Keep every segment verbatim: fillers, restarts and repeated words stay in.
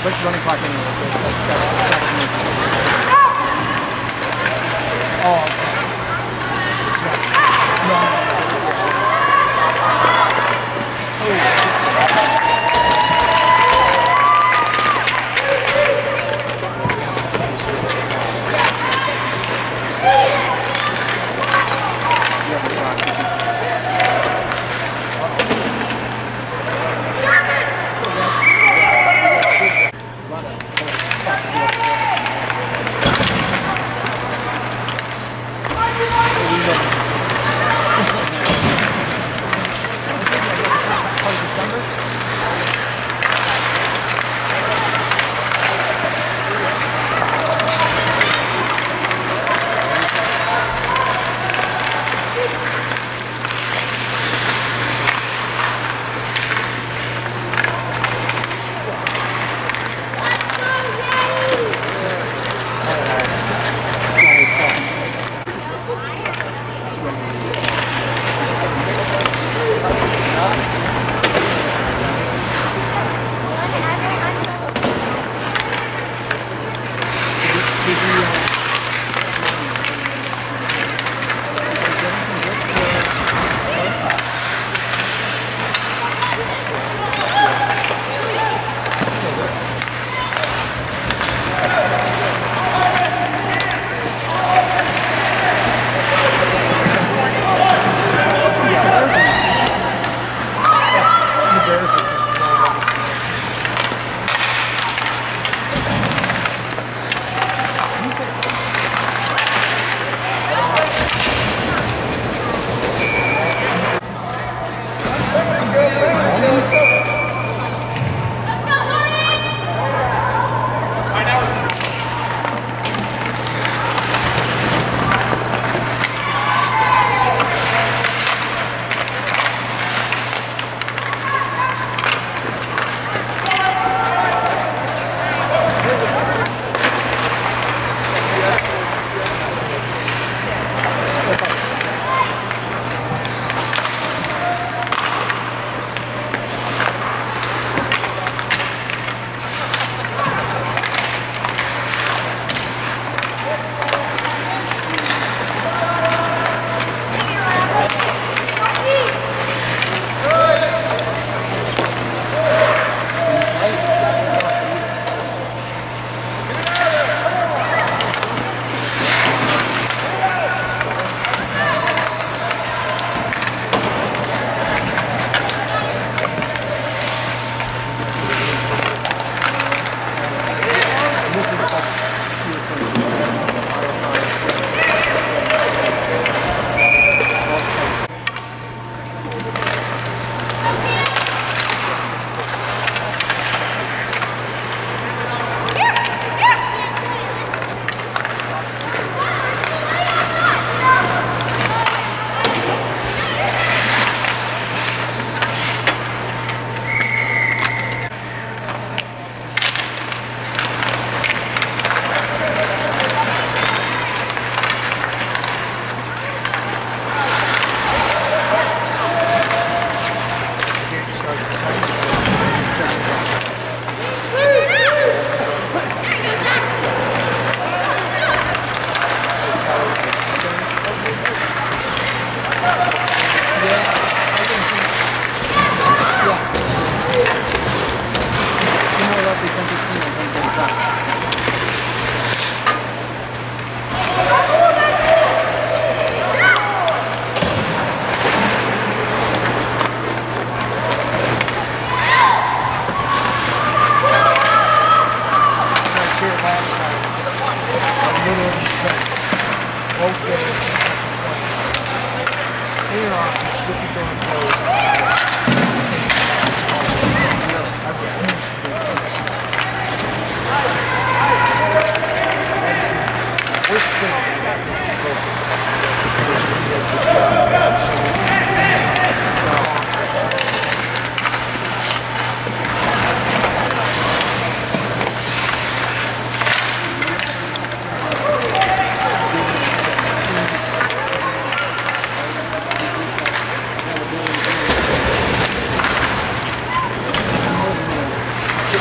break the running clock anyway, so that's, that's, that's amazing. Oh, okay. No.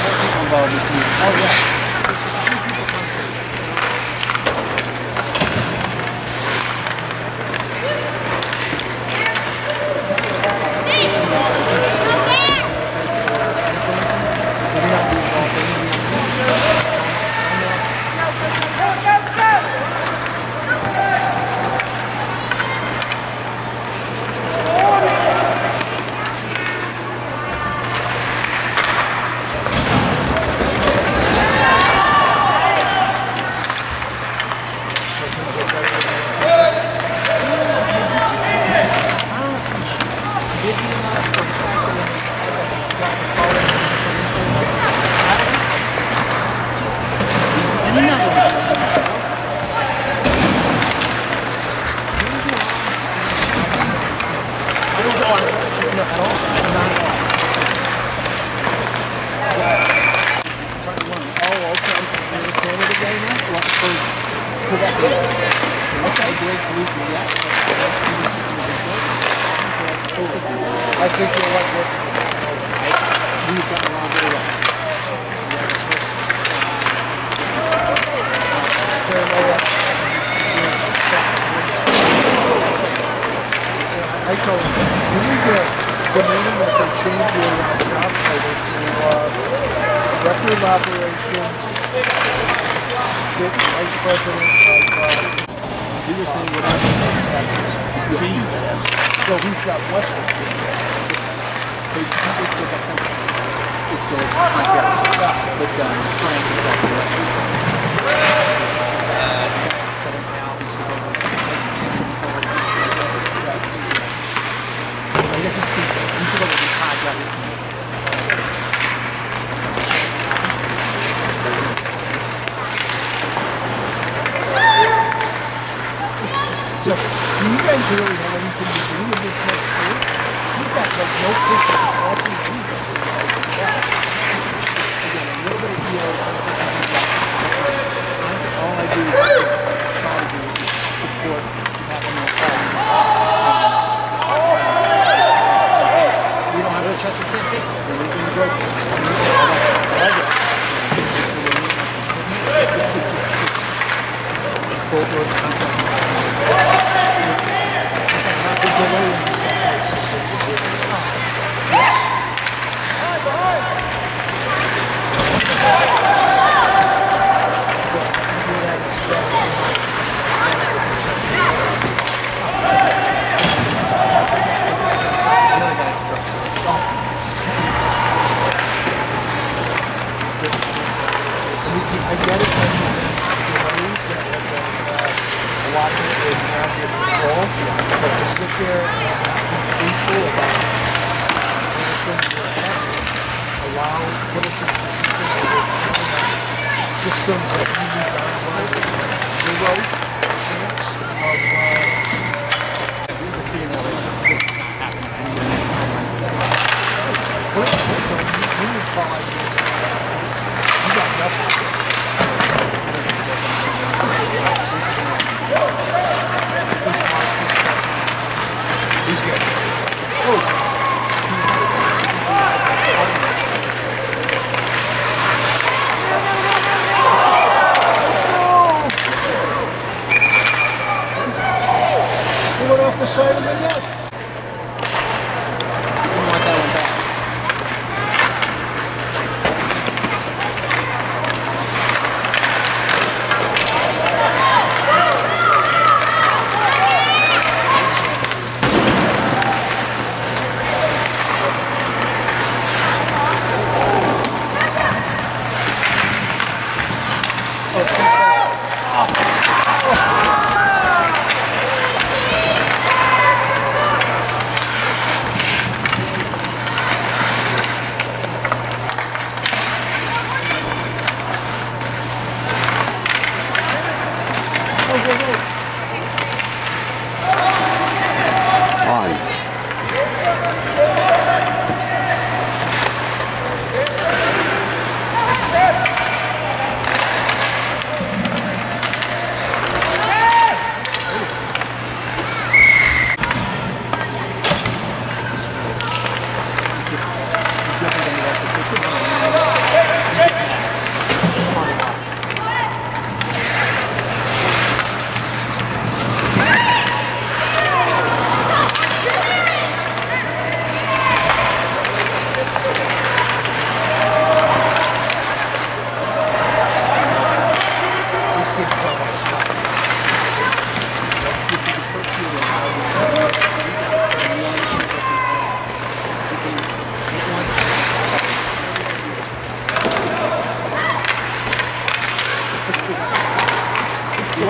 more people involved this week. Oh yeah. I think you're right. We've got a long way left. I told him, you need to demand that they change your job title to uh, Director of Operations, Vice President of uh, do your thing without the B. So who's got Western? So you can still got something. It's still a contract. But um, Frank has got the rest of it. Seven now, he took over. I guess it's he took over the contract. So, do you guys really have anything to do with this next year? You've got like no pictures of passing anything. Yeah. Again, a little bit of E O, honestly, something like that. Honestly, all I do is try to do is support national quality. Hey, we don't have a trust, you can't take this. We're making the broken. That's all I get. It's both words contract. I get it when you delays that have been uh, a lot of people have your control, but to sit there and be truthful about the things that are happening, allow, put us in positions where we're systems that we need to run zero chance of uh, Just being that way, this, this is not happening anywhere. What, what don't you, you would call it, you got nothing. He's good. Oh. He went off the side of the net. Didn't want that one back.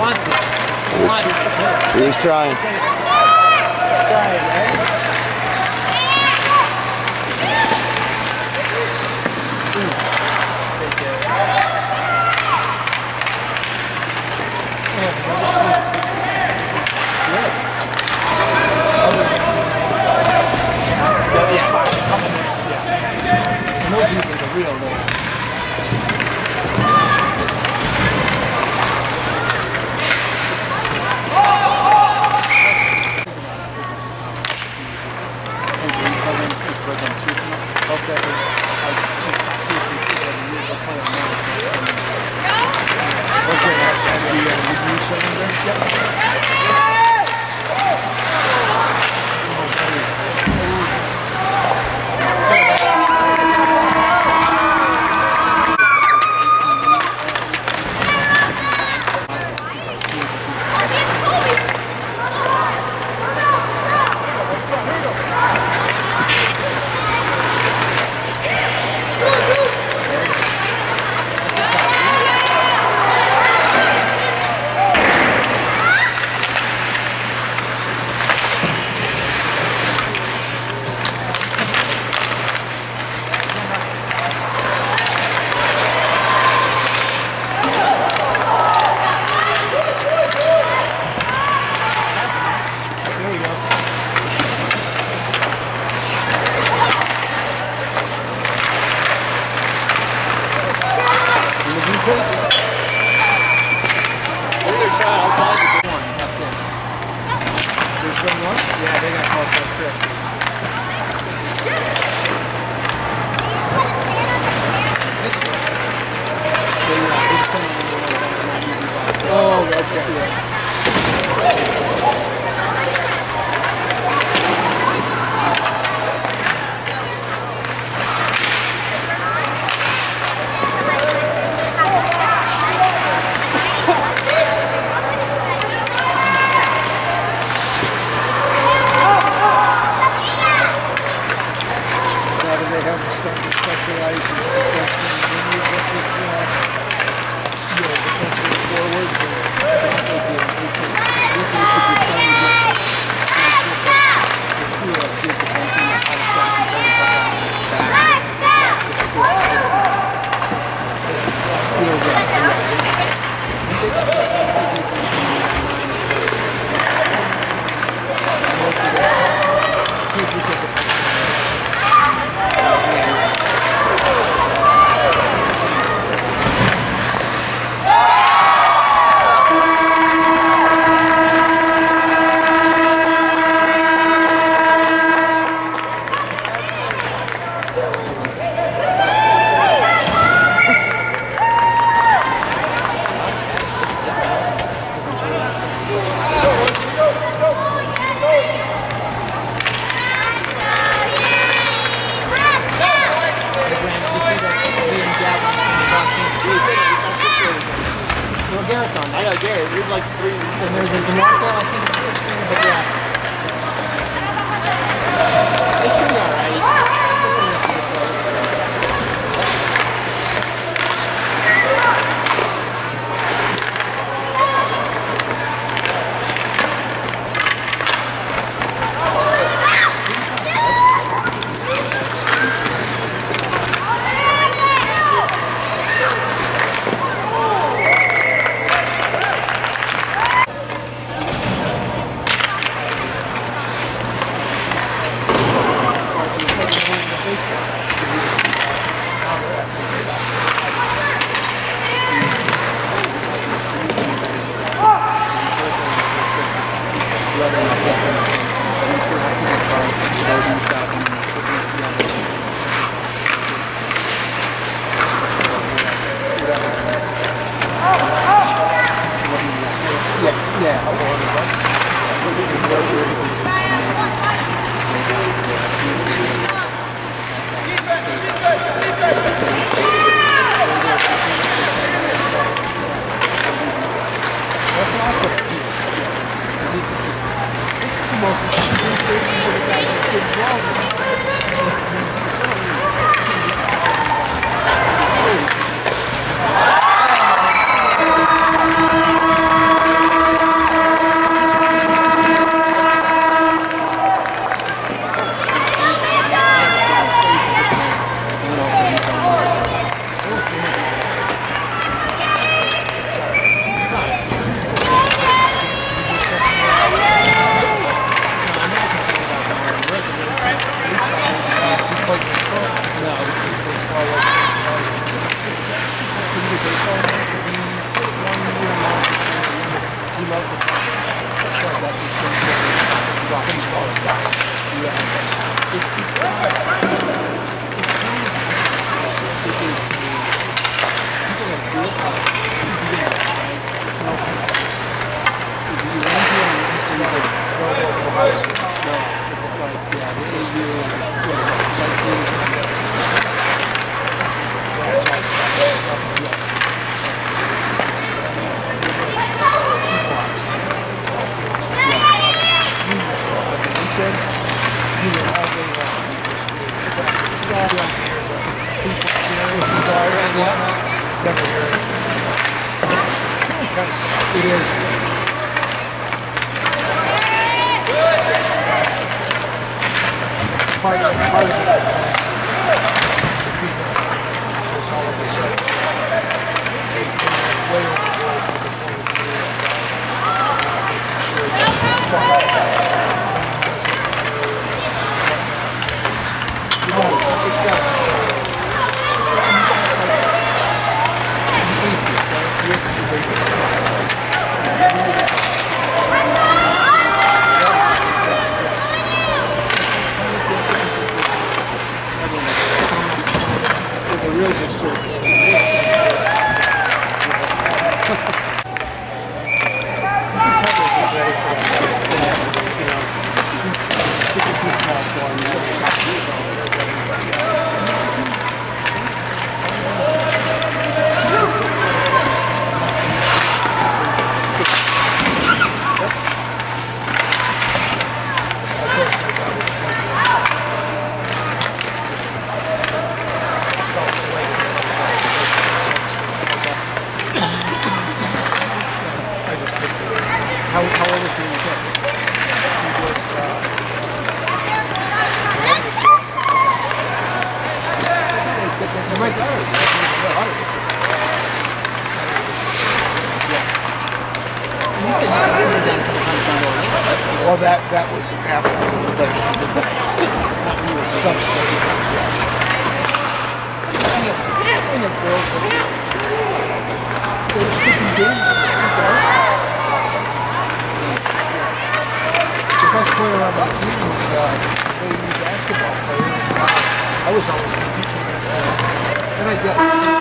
wants it. He wants it. He's trying. Trying, right? And those usually the real little. Okay, so like two or three kids every year they'll play on that. Okay, that's the uh, review cylinder. Yep. Yeah, they got called for a trip. Oh, okay. Yeah. They have to start to specialize in defensive menus at this, uh, you know, defensive forwards. And they do. It's a, this is what you're trying to get. It's a good defenseman that has to be very back. Yeah, most of this, two defensive. Garrett's on there. I got Garrett. There's like three. And there's a DeMarco, I think it's a sixteen, but yeah. It should be alright. Yeah, yeah. That's awesome. This is the most important thing for the guys that did wrong. over here. It's really kind of sad. It is. Part of, part of it, the people was all of a sudden they went way overboard to the point of view of making sure that you know, it's got to be a real disservice. How, how old is your kid? He was, uh, They're my daughter. You said you started down a couple times down the line. well, that, that was after the not when you were substitute. And the girls were they were skipping games. The best player on my team was uh, a basketball player. I was always competing, uh, and I got.